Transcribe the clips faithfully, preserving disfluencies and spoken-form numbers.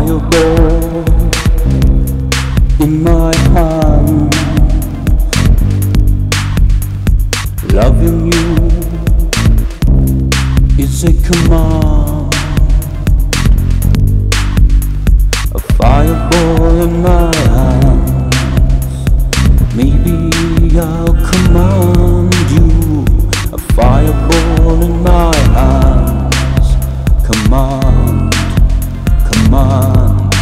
fireball in my hand. Loving you is a command. A fireball in my hands. Maybe I'll command you. A fireball in my hands. Command, command.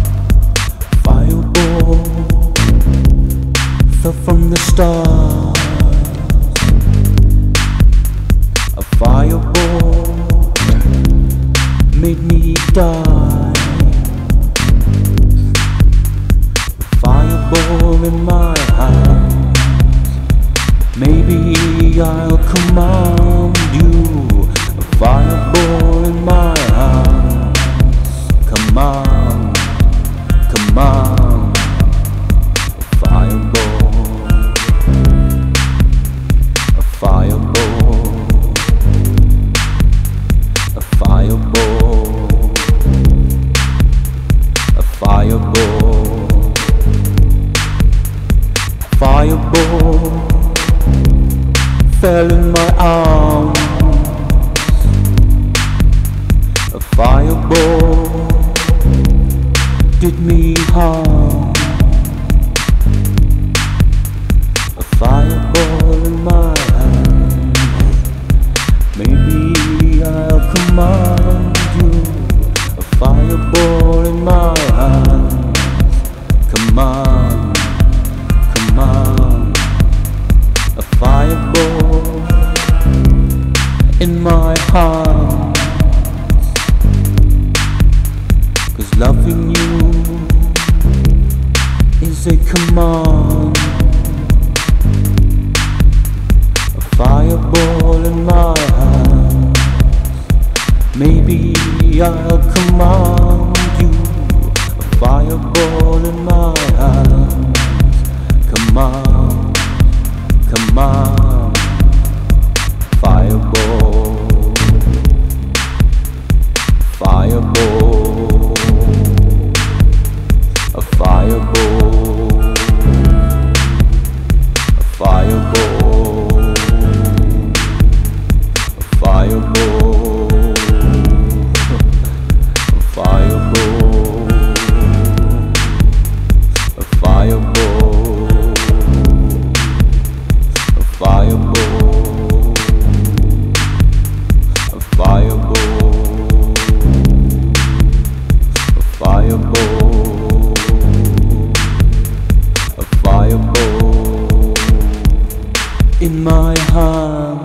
Fireball fell from the stars. A fireball made me die. A fireball in my hands. Maybe I'll command you. A fireball in my hands. Command, command. A fireball, a fireball, a fireball, a fireball, fireball fell in my arms. A fireball did me harm. A fireball in my hands. Maybe I'll command you. A fireball in my hands. Command, command. A fireball in my hands. 'Cause loving you is a command. A fireball in my hands. Maybe I'll command you. A fireball in my hands. Command, command. Fireball, fireball, a fireball, a fireball, a fireball, a fireball, a fireball, a fireball, a fireball, a fireball, a fireball in my hand.